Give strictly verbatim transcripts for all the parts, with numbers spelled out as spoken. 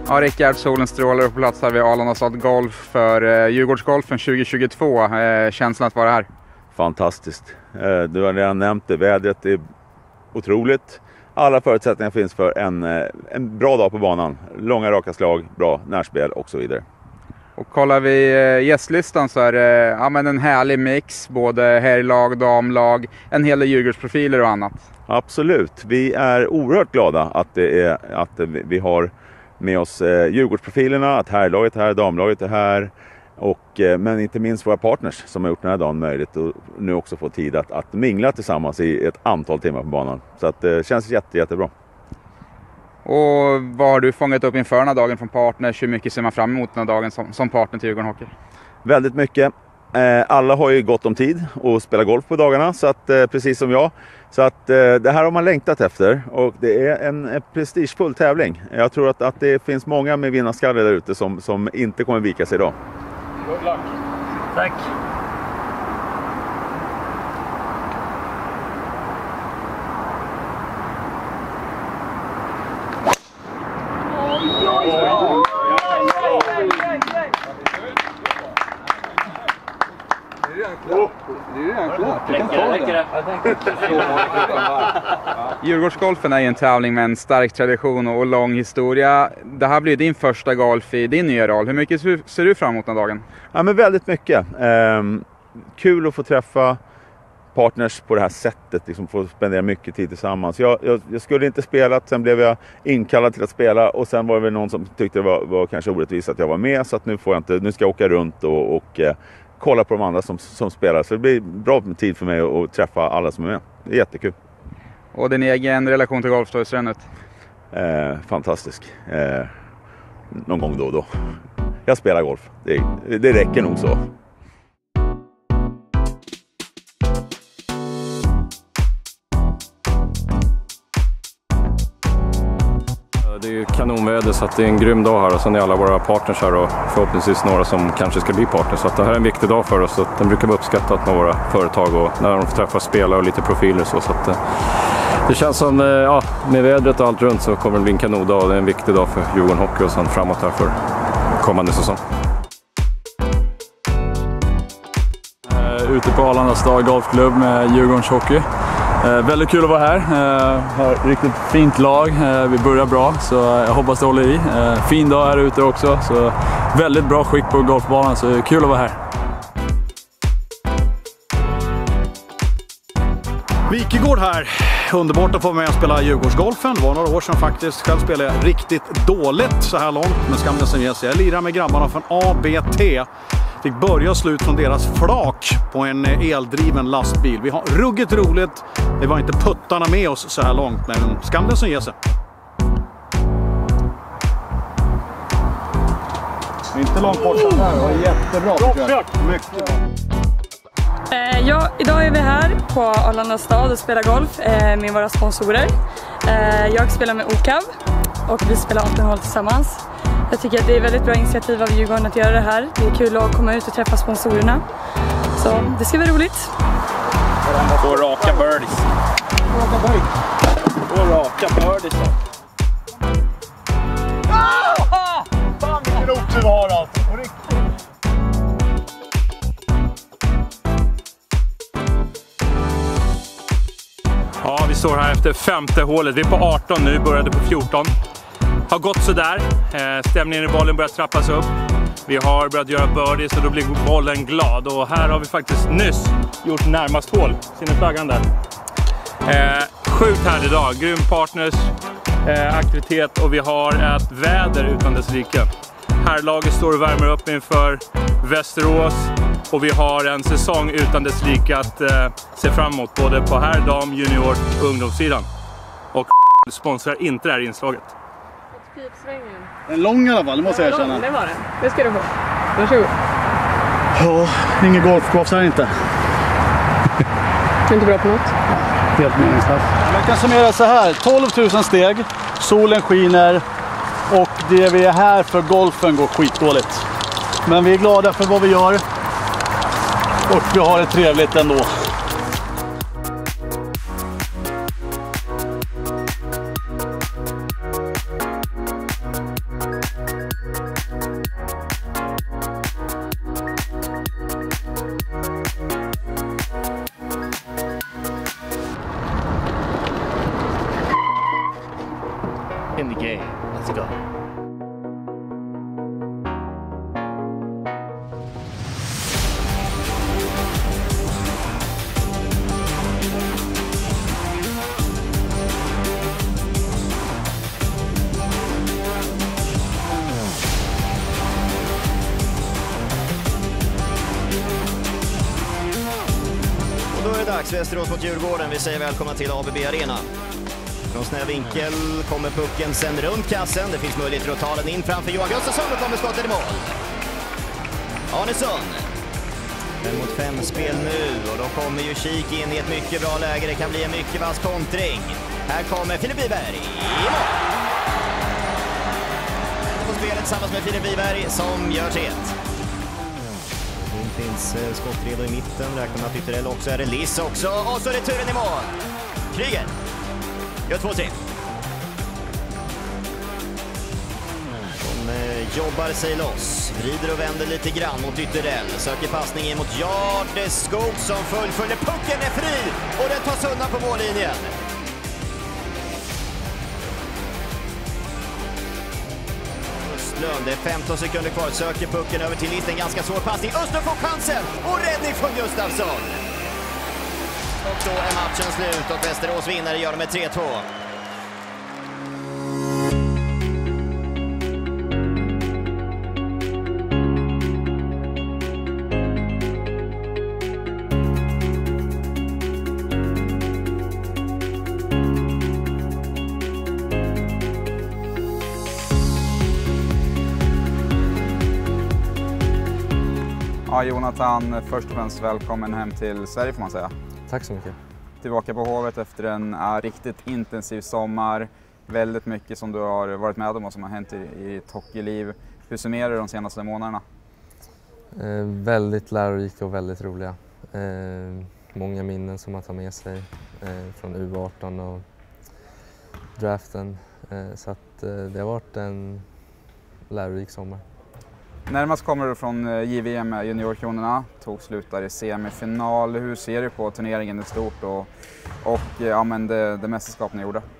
Ja, Rickard, solen strålar på plats här vid Arlanda stad golf för eh, Djurgårdsgolfen tjugo tjugotvå. Eh, känslan att vara här? Fantastiskt. Eh, du har redan nämnt det. Vädret är otroligt. Alla förutsättningar finns för en, eh, en bra dag på banan. Långa raka slag, bra närspel och så vidare. Och kollar vi eh, gästlistan så är det ja, men en härlig mix. Både herrlag, damlag, en hel del Djurgårdsprofiler och annat. Absolut. Vi är oerhört glada att, det är, att vi har med oss eh, Djurgårdsprofilerna, att herrlaget är här, damlaget är här. Och, eh, men inte minst våra partners som har gjort den här dagen möjligt och nu också få tid att, att mingla tillsammans i ett antal timmar på banan. Så att det eh, känns jätte, jättebra. Och vad har du fångat upp inför den här dagen från partners? Hur mycket ser man fram emot den här dagen som, som partner till Djurgården Hockey? Väldigt mycket. Eh, alla har ju gott om tid att spela golf på dagarna, så att, eh, precis som jag. Så att eh, det här har man längtat efter och det är en, en prestigefull tävling. Jag tror att, att det finns många med vinnarskalle där ute som, som inte kommer vika sig idag. Good luck. Tack. Djurgårdsgolfen är ju en tävling med en stark tradition och lång historia. Det här blir din första golf i din nya roll. Hur mycket ser du fram emot den dagen? Ja, men väldigt mycket. Ehm, kul att få träffa partners på det här sättet, liksom få spendera mycket tid tillsammans. Jag, jag, jag skulle inte spela, sen blev jag inkallad till att spela och sen var det väl någon som tyckte det var, var kanske orättvist att jag var med, så att nu, får jag inte, nu ska jag åka runt och, och eh, kolla på de andra som, som spelar. Så det blir bra med tid för mig att, att träffa alla som är med. Det är jättekul. Och din egen relation till golf då i Strändet? Eh, fantastisk. Eh, någon gång då och då. Jag spelar golf. Det, det räcker nog så. Det är ju kanonväder så att det är en grym dag här och sen är alla våra partners här och förhoppningsvis några som kanske ska bli partners. Så att det här är en viktig dag för oss och den brukar vara uppskattat med våra företag och när de får träffa spelare och lite profiler. Så, så att, det känns som, ja, med vädret och allt runt så kommer det bli en kanondag och det är en viktig dag för Djurgården Hockey och sen framåt här för kommande säsong. Ute på Arlanda stad golfklubb med Djurgårdens Hockey. Eh, väldigt kul att vara här. Eh, har riktigt fint lag. Eh, vi börjar bra så jag hoppas det håller i. Eh, fin dag här ute också. Så väldigt bra skick på golfbanan så kul att vara här. Wikegård här. Underbart att få med och spela Djurgårdsgolfen. Det var några år sedan faktiskt. Själv spelade jag riktigt dåligt så här långt. Men skam den som ger sig. Jag lirar med grabbarna från A B T. Fick börja slut från deras flak på en eldriven lastbil. Vi har ruggigt roligt. Det var inte puttarna med oss så här långt. Men skam den som ger sig. Inte långt bort från här. Det var jättebra. Mycket bra. Eh, ja, idag är vi här på Arlanda stad och spelar golf eh, med våra sponsorer. Eh, jag spelar med O K A V och vi spelar åtta hål tillsammans. Jag tycker att det är väldigt bra initiativ av Djurgården att göra det här. Det är kul att komma ut och träffa sponsorerna. Så det ska bli roligt. Två raka birdies. Raka birdies. Två raka birdies. Ah! Fan vilken otur du har alltså. På riktigt. Ja, vi står här efter femte hålet. Vi är på arton nu, började på fjorton. Har gått sådär. Stämningen i bollen börjar trappas upp. Vi har börjat göra birdies och då blir bollen glad. Och här har vi faktiskt nyss gjort närmast hål. Ser ni flaggan där? Eh, sjukt härlig dag. Grym partners, eh, aktivitet och vi har ett väder utan dess like. Herrlaget står och värmer upp inför Västerås. Och vi har en säsong utan dess like att eh, se fram emot. Både på herr, dam, junior och ungdomssidan. Och sponsrar inte det här inslaget. En lång i alla fall, det måste jag erkänna. Det var det. Det ska du få. Varsågod. Ja, ingen golfproffs här inte. Du är inte bra på något? Helt meningslöst. Man kan summera så här. tolv tusen steg, solen skiner och det vi är här för golfen går skitdåligt. Men vi är glada för vad vi gör och vi har det trevligt ändå. in the game. Let's go. Dags Västerås mot Djurgården. Vi säger välkomna till A B B Arena. Från snäv vinkel kommer pucken sen runt kassen. Det finns möjligheter att ta den in framför Johan Gustafsson och kommer skottet i mål. Arnesson. Men mot fem spel nu och då kommer ju Kik in i ett mycket bra läge. Det kan bli en mycket vass kontring. Här kommer Filip Wiberg i mål. På spelet tillsammans med Filip Wiberg som gör tre ett. Det finns skottredo i mitten, räknar med att Ytterell också är det. Liss också, och så är det turen i mål. Kryger gör två tre. De jobbar sig loss, vrider och vänder lite grann mot Ytterell. Söker passning in mot Jardeskog som fullföljer. Pucken är fri och den tas undan på mållinjen. Det är femton sekunder kvar, söker pucken över till listen, ganska svår passning. Öster får chansen och räddning från Gustafsson. Och då är matchen slut och Västerås vinnare gör det med tre två. Ja, Jonathan, först och främst välkommen hem till Sverige får man säga. Tack så mycket. Tillbaka på Hovet efter en ja, riktigt intensiv sommar. Väldigt mycket som du har varit med om och som har hänt i, i ett hockeyliv. Hur summerar du de senaste månaderna? Eh, väldigt lärorika och väldigt roliga. Eh, många minnen som man tar med sig eh, från U arton och draften. Eh, så att, eh, det har varit en lärorik sommar. Närmast kommer du från J V M med juniorkronorna, tog slut där i semifinal. Hur ser du på turneringen i stort och, och ja, men det, det mästerskap ni gjorde?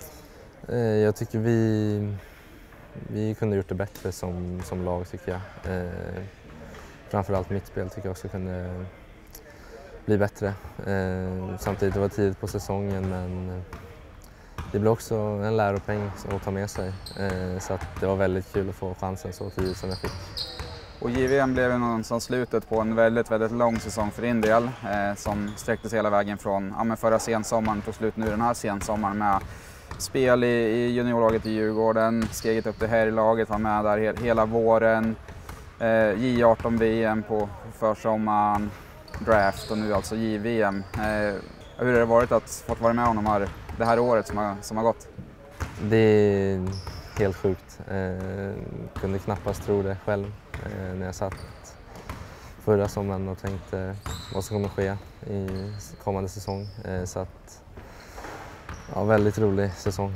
Jag tycker vi, vi kunde gjort det bättre som, som lag tycker jag. Eh, framförallt mitt spel tycker jag också kunde bli bättre. Eh, samtidigt det var tidigt på säsongen men det blev också en läropeng att ta med sig. Eh, så att det var väldigt kul att få chansen så tidigt som jag fick. Och J V M blev ju någonstans slutet på en väldigt, väldigt lång säsong för din del eh, som sträcktes hela vägen från ja, men förra sensommaren till slut nu den här sensommaren med spel i, i juniorlaget i Djurgården, steget upp till herrlaget, var med där he, hela våren, eh, J arton V M på försommaren, draft och nu alltså J V M. Eh, hur har det varit att få vara med om de här, det här året som har, som har gått? Det är helt sjukt. Eh, kunde knappast tro det själv eh, när jag satt förra sommaren och tänkte vad som kommer ske i kommande säsong. Eh, så att, ja, väldigt rolig säsong.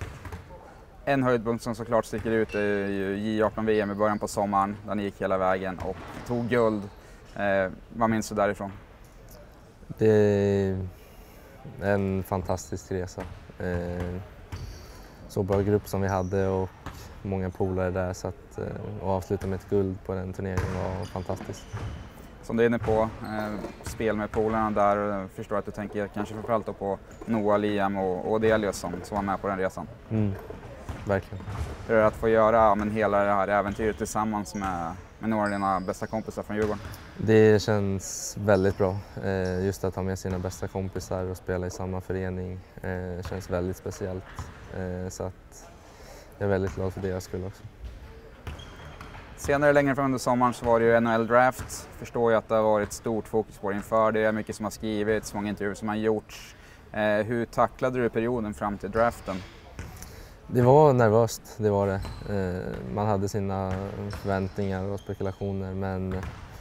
En höjdpunkt som såklart sticker ut är ju J arton V M i början på sommaren där ni gick hela vägen och tog guld. Eh, vad minns du därifrån? Det är en fantastisk resa. Eh, så bra grupp som vi hade och många polare där så att eh, avsluta med ett guld på den turneringen var fantastiskt. Som du är inne på, eh, spel med polarna där, förstår att du tänker kanske framförallt på Noah, Liam och, och Delius som, som var med på den resan. Mm, verkligen. Hur är det att få göra men, hela det här äventyret tillsammans med, med några av dina bästa kompisar från Djurgården? Det känns väldigt bra. Eh, just att ha med sina bästa kompisar och spela i samma förening eh, känns väldigt speciellt. Eh, så att jag är väldigt glad för deras skull också. Senare längre fram under sommaren så var det ju N H L-draft. Förstår ju att det har varit stort fokus på inför det. Mycket som har skrivits, många intervjuer som har gjorts. Eh, hur tacklade du perioden fram till draften? Det var nervöst, det var det. Eh, man hade sina förväntningar och spekulationer men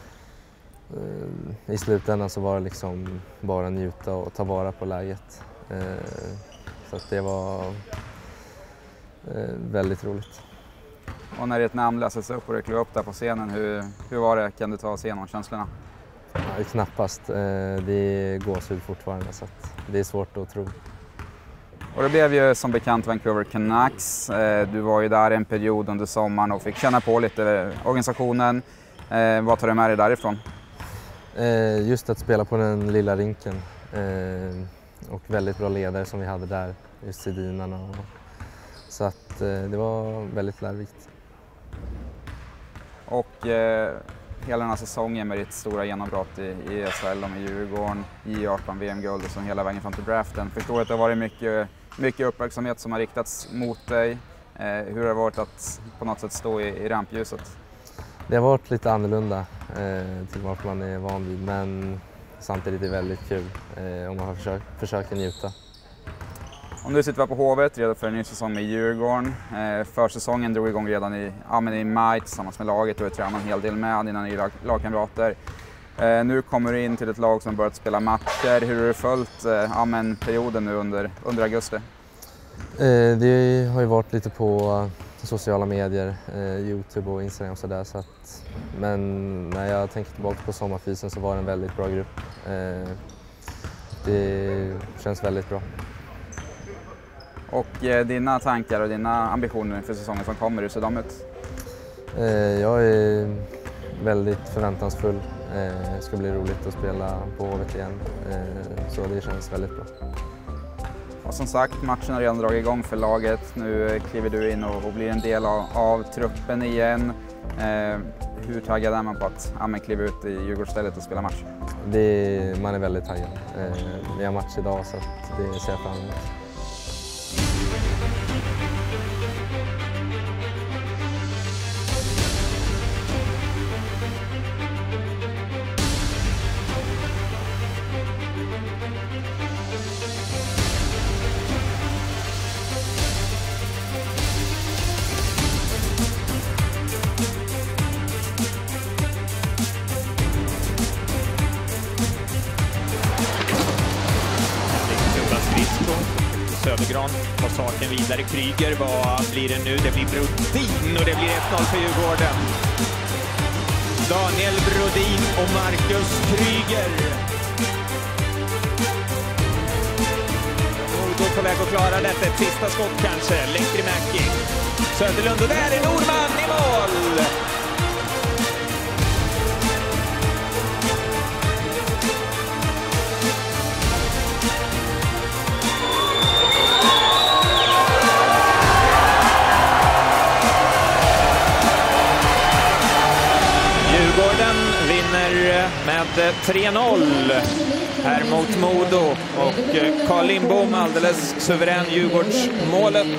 eh, i slutändan så var det liksom bara njuta och ta vara på läget. Eh, så att det var eh, väldigt roligt. Och när ditt namn läses upp och du klev upp där på scenen, hur, hur var det? Kan du ta oss igenom känslorna? Ja, knappast. Det är gåshud fortfarande så att det är svårt att tro. Och det blev ju som bekant Vancouver Canucks. Du var ju där en period under sommaren och fick känna på lite organisationen. Vad tar du med dig därifrån? Just att spela på den lilla rinken och väldigt bra ledare som vi hade där, just Sedinarna. Så att det var väldigt lärorikt. Och eh, hela den här säsongen med ditt stora genombrott i, i S H L och med Djurgården, J arton, V M-guld och så hela vägen fram till draften. Förstår att det har varit mycket, mycket uppmärksamhet som har riktats mot dig. Eh, hur har det varit att på något sätt stå i, i rampljuset? Det har varit lite annorlunda eh, till vad man är van vid, men samtidigt är det väldigt kul eh, om man har försökt, försökt njuta. Om du sitter på Hovet redo för en ny säsong med Djurgården. Eh, försäsongen drog igång redan i, ja, men i maj tillsammans med laget och du tränar en hel del med dina nya lag, lagkamrater. Eh, nu kommer du in till ett lag som börjat spela matcher. Hur har du följt eh, ja, men perioden nu under, under augusti? Eh, det har ju varit lite på sociala medier, eh, Youtube och Instagram och sådär. Så att, men när jag tänker tillbaka på sommarfisen så var det en väldigt bra grupp. Eh, det känns väldigt bra. Och eh, dina tankar och dina ambitioner för säsongen som kommer, hur ser de ut? Eh, jag är väldigt förväntansfull. Eh, det ska bli roligt att spela på Hovet igen, eh, så det känns väldigt bra. Och som sagt, matchen har redan dragit igång för laget. Nu kliver du in och, och blir en del av, av truppen igen. Eh, hur taggad är man på att ja, men kliva ut i Djurgårdsstället och spela match? Det, man är väldigt taggad. Eh, vi har match idag så att det ser jag fram emot. Södergran tar saken vidare. Kryger, vad blir det nu? Det blir Brodin och det blir ett noll för Djurgården. Daniel Brodin och Marcus Kryger. Modo på väg att klara detta. Ett sista skott kanske. Lehtirimäki. Söderlund och där är Norman i mål! Med tre noll här mot Modo och Carl Lindbom alldeles suverän Djurgårdsmålet.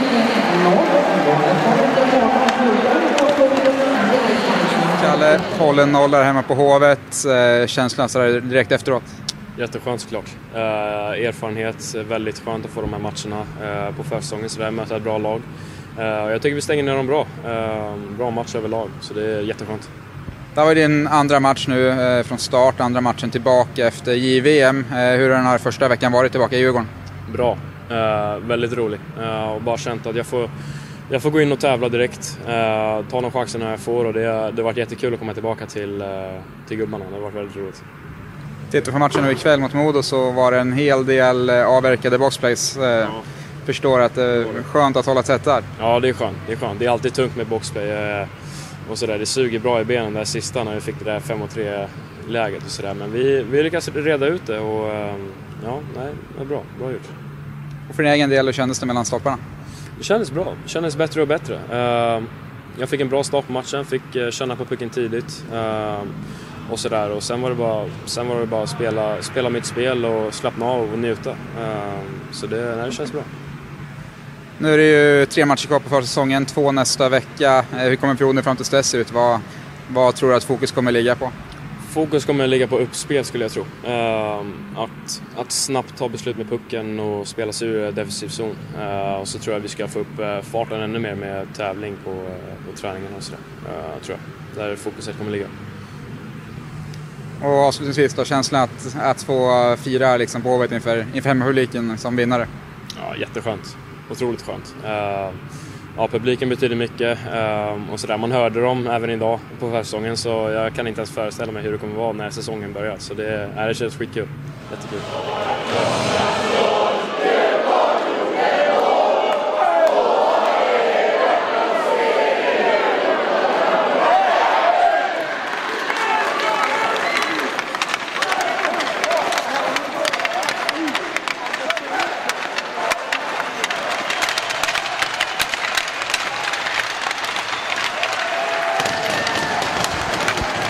Kalle håller noll där hemma på Hovet. Känslan så där direkt efteråt? Jätteskönt såklart. Uh, erfarenhet, väldigt skönt att få de här matcherna uh, på försäsongen så där möter ett bra lag. Uh, jag tycker vi stänger ner dem bra. Uh, bra match överlag, så det är jätteskönt. Det var din andra match nu eh, från start, andra matchen tillbaka efter J V M. Eh, hur har den här första veckan varit tillbaka i Djurgården? Bra, eh, väldigt rolig. Eh, och bara känt att jag får, jag får gå in och tävla direkt. Eh, ta de chanserna jag får och det, det har varit jättekul att komma tillbaka till, eh, till gubbarna. Det har varit väldigt roligt. Tittar på matchen nu ikväll mot Modo så var det en hel del eh, avverkade boxplays. Eh, ja. Förstår att det är skönt att hålla tätt där. Ja, det är skönt. Det är skönt. Det är alltid tungt med boxplay. Eh, Och så där, det suger bra i benen där sista när vi fick det där fem och tre läget och sådär. Men vi, vi lyckas reda ut det och ja, nej, det är bra. Bra gjort. Och för din egen del, hur kändes det mellan stolparna? Det kändes bra. Det kändes bättre och bättre. Jag fick en bra start på matchen, fick känna på pucken tidigt och sådär. Och sen var det bara, sen var det bara att spela, spela mitt spel och slappna av och njuta. Så det, nej, det känns bra. Nu är det ju tre matcher kvar på försäsongen, två nästa vecka. Hur kommer perioden fram till dess ut? Vad, vad tror du att fokus kommer ligga på? Fokus kommer ligga på uppspel skulle jag tro. Uh, att, att snabbt ta beslut med pucken och spela sig ur defensiv zon. Uh, och så tror jag vi ska få upp uh, farten ännu mer med tävling på, uh, på träningen och sådär. Uh, tror jag. Där fokuset kommer ligga. Och avslutningsvis då, känslan att, att få fira liksom på Hovet inför, inför hemmapubliken som vinnare? Ja, jätteskönt. Otroligt skönt. Uh, ja, publiken betyder mycket uh, och sådär. Man hörde dem även idag på försäsongen så jag kan inte ens föreställa mig hur det kommer vara när säsongen börjar. Så det, äh, det känns skitkul. Jättekul.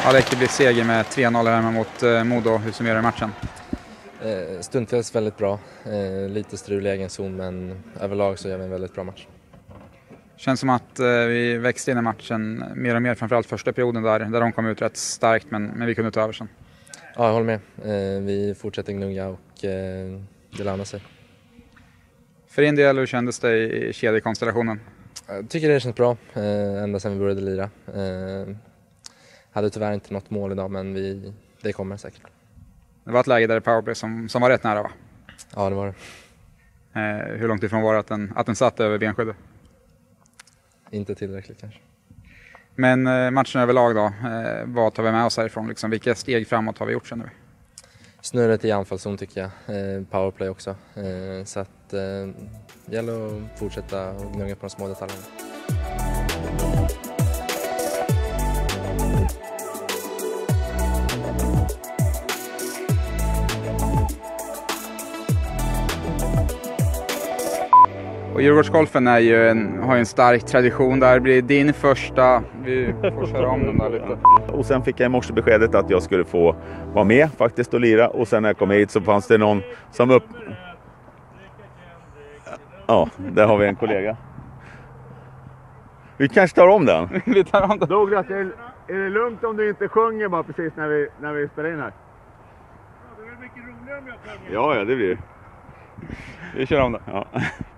Alec, det blir seger med tre noll hemma mot eh, Modo. Hur summerar du matchen? Eh, stundtals väldigt bra. Eh, lite strul i egen zon, men överlag så gör vi en väldigt bra match. Känns som att eh, vi växte in i matchen mer och mer, framförallt första perioden där, där de kom ut rätt starkt, men, men vi kunde ta över sen. Ja, jag håller med. Eh, vi fortsätter gnugga och eh, det lönar sig. För din del, hur kändes det i kedjekonstellationen? Jag tycker det känns bra, eh, ända sedan vi började lira. Eh, hade tyvärr inte något mål idag, men vi, det kommer säkert. Det var ett läge där i powerplay som, som var rätt nära, va? Ja, det var det. Eh, hur långt ifrån var det att den, att den satt över benskyddet? Inte tillräckligt kanske. Men eh, matchen överlag då, eh, vad tar vi med oss härifrån? Liksom, vilka steg framåt har vi gjort, känner vi? Snurret i anfallszon tycker jag, eh, powerplay också. Eh, så att eh, det gäller att fortsätta gnugga på de små detaljerna. Och Djurgårdsgolfen är ju en, har ju en stark tradition där. Det blir din första, vi får köra om den där lite. Och sen fick jag i morse beskedet att jag skulle få vara med faktiskt och lira. Och sen när jag kom hit så fanns det någon som upp... Ja, där har vi en kollega. Vi kanske tar om den. Vi tar om den. Douglas, är, är det lugnt om du inte sjunger bara precis när vi, när vi spelar in här? Ja, det är mycket roligare om jag sjunger. Ja, ja, det blir det. Vi kör om den. Ja.